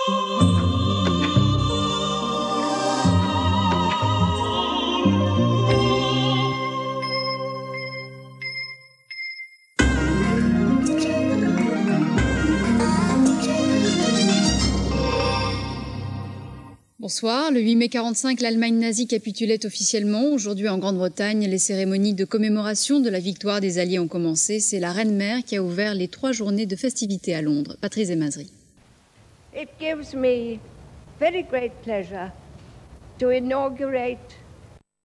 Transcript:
Bonsoir. Le 8 mai 1945, l'Allemagne nazie capitulait officiellement. Aujourd'hui, en Grande-Bretagne, les cérémonies de commémoration de la victoire des Alliés ont commencé. C'est la Reine-Mère qui a ouvert les 3 journées de festivités à Londres. Patrice Desmazeries. It gives me very great pleasure to inaugurate